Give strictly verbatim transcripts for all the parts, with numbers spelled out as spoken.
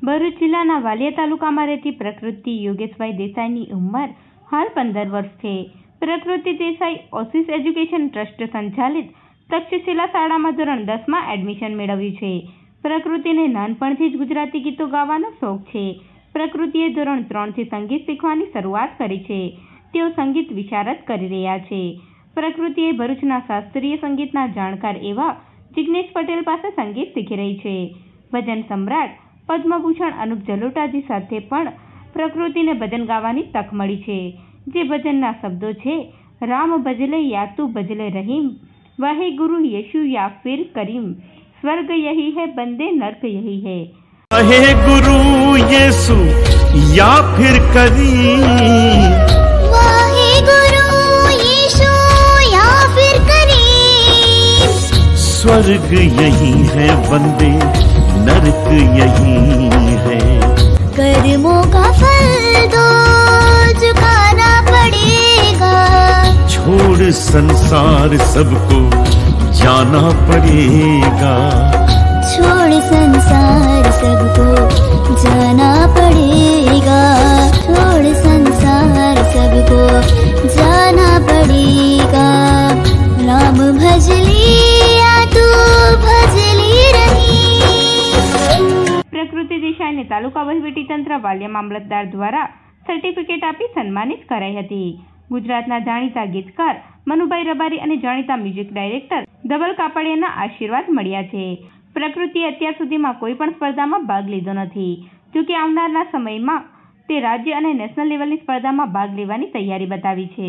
ભરૂચ જિલ્લાના વાલિયા તાલુકામાં રહેતી પ્રકૃતિ યોગેશભાઈ દેસાઈની ઉંમર હાલ પંદર વર્ષ છે. પ્રકૃતિ દેસાઈ ઓશિષ એજ્યુકેશન ટ્રસ્ટ સંચાલિત તક્ષશિલા શાળામાં ધોરણ દસમાં એડમિશન મેળવ્યું છે. પ્રકૃતિને નાનપણથી જ ગુજરાતી ગીતો ગાવાનો શોખ છે. પ્રકૃતિએ ધોરણ ત્રણથી સંગીત શીખવાની શરૂઆત કરી છે. તેઓ સંગીત વિશારદ કરી રહ્યા છે. પ્રકૃતિએ ભરૂચના શાસ્ત્રીય સંગીતના જાણકાર એવા જિગ્નેશ પટેલ પાસે સંગીત શીખી રહી છે. ભજન સમ્રાટ પદ્મભૂષણ અનુપ જલોટાજી સાથે પણ પ્રકૃતિને ભજન ગાવાની તક મળી છે. જે ભજનના શબ્દો છે, રામ ભજલે યા તું ભજલે રહીમ, વાહે ગુરુ યશુ યા ફિર કરીમ, સ્वर्ग यही है बंदे नर्क यही है. वाहे गुरु यीशु या फिर करीम, वाहे गुरु यीशु या फिर करीम, स्वर्ग यही है बंदे नरक यही है. कर्मों का फल तो चुकाना पड़ेगा, छोड़ संसार सबको जाना पड़ेगा, छोड़ संसार सबको जाना पड़ेगा, छोड़ संसार सबको जाना पड़ेगा. राम भजली या तू भजली रही. પ્રકૃતિ દેસાઈને તાલુકા વહીવટીતંત્ર વાલિયા મામલતદાર દ્વારા સર્ટિફિકેટ આપી સન્માનિત કરાઈ હતી. ગુજરાતના જાણીતા ગીતકાર મનુભાઈ રબારી અને જાણીતા મ્યુઝિક ડાયરેક્ટર ધવલ કાપડિયાના આશીર્વાદ મળ્યા છે. પ્રકૃતિએ અત્યાર સુધીમાં કોઈ પણ સ્પર્ધામાં ભાગ લીધો નથી. જોકે આવનારના સમયમાં તે રાજ્ય અને નેશનલ લેવલની સ્પર્ધામાં ભાગ લેવાની તૈયારી બતાવી છે.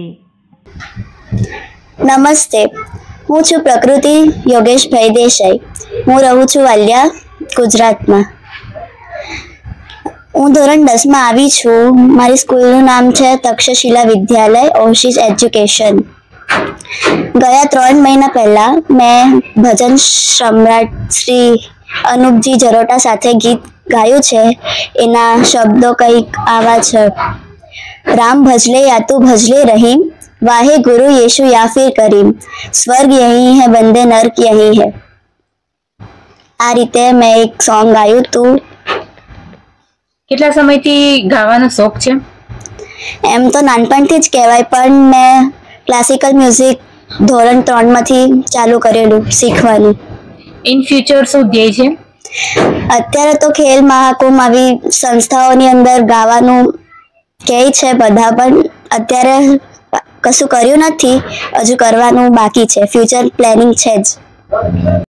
નમસ્તે, હું છું પ્રકૃતિ યોગેશભાઈ દેસાઈ. હું રહું છું વાલિયા, ગુજરાતમાં. હું ધોરણ દસમાં આવી છું. મારી સ્કૂલનું નામ છે તક્ષશિલા વિદ્યાલય ઓશિષ એજ્યુકેશન. ગયા ત્રણ મહિના પહેલાં મેં ભજન સમ્રાટ શ્રી અનુપજી જરોટા સાથે ગીત ગાયું છે. એના શબ્દો કંઈક આવા છે: રામ ભજલે યા તું ભજલે રહીમ, વાહે ગુરુ યીશુ યા ફિર કરીમ, સ્वर्ग यही है बंदे नर्क यही है. આ રીતે મેં એક સોંગ ગાયું હતું. કેટલા સમયથી ગાવાનો શોખ છે? એમ તો નાનપણથી જ કહેવાય, પણ મેં ક્લાસિકલ મ્યુઝિક ધોરણ ત્રણમાંથી ચાલુ કરેલું શીખવાનું. ઇન ફ્યુચર શું ધ્યેય છે? અત્યારે તો ખેલ મહાકુંભ આવી સંસ્થાઓની અંદર ગાવાનું કહે છે બધા, પણ અત્યારે કશું કર્યું નથી. હજુ કરવાનું બાકી છે. ફ્યુચર પ્લાનિંગ છે જ.